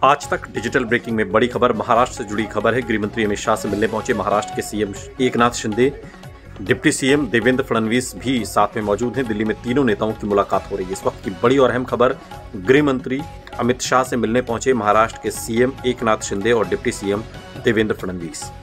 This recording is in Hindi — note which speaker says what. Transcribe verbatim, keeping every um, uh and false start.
Speaker 1: आज तक डिजिटल ब्रेकिंग में बड़ी खबर महाराष्ट्र से जुड़ी खबर है। गृहमंत्री अमित शाह से मिलने पहुंचे महाराष्ट्र के CM Eknath Shinde, deputy CM Devendra Fadnavis भी साथ में मौजूद हैं। दिल्ली में तीनों नेताओं की मुलाकात हो रही है। इस वक्त की बड़ी और अहम खबर, गृहमंत्री अमित शाह से मिलने पहुंचे महाराष्ट्र के सीएम एकनाथ शिंदे और डिप्टी सीएम देवेंद्र फडणवीस।